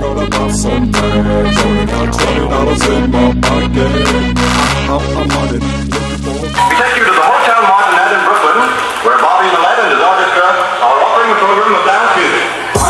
gonna pop some tags. Only got $20 in my pocket. I'm on it, looking for. We take you to the Hotel Martinet in Brooklyn, where Bobby Millett and his orchestra are offering a program of dance music.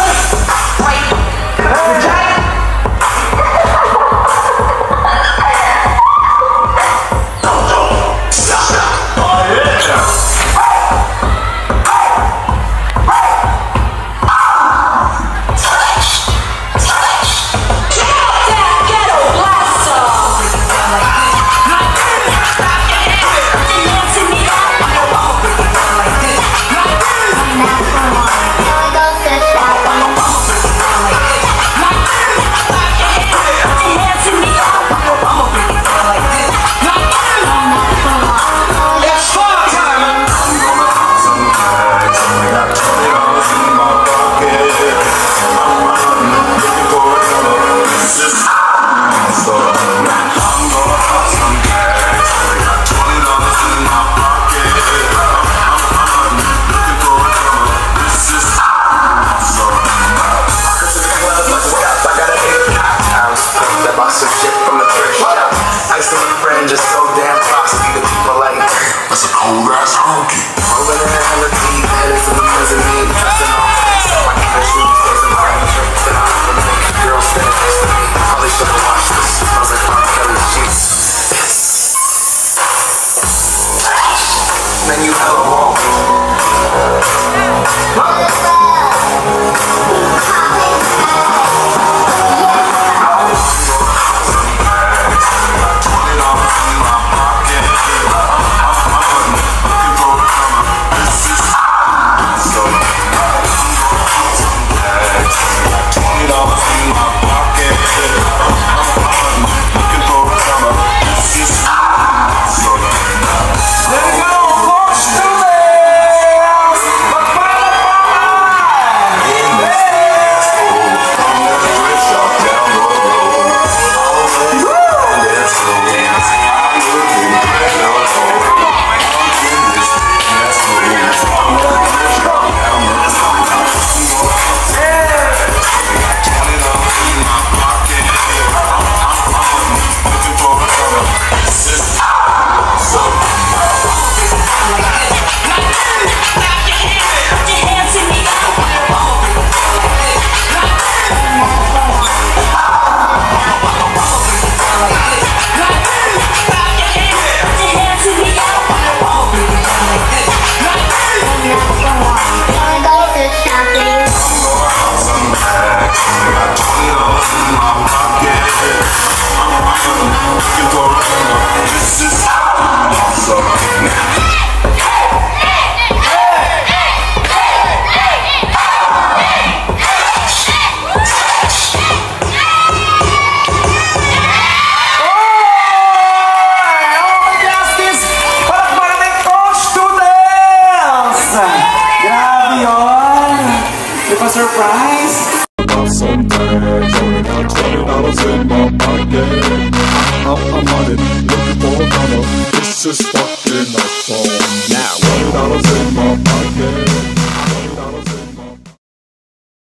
Just so damn frosty that people like. That's a cold ass honky. Over there, hella deep, headed to the mezzanine, dressing all face. My killer shoes, there's a brain trick that I'm gonna make a girl stand next to me. Probably should've watched this. Smells like R. Kelly's sheets. Man, you hella wrong. Surprise! About some tags, only got $20 in my pocket. I'm on it, looking for a runner. This is fucking awesome. Now $20 in my pocket.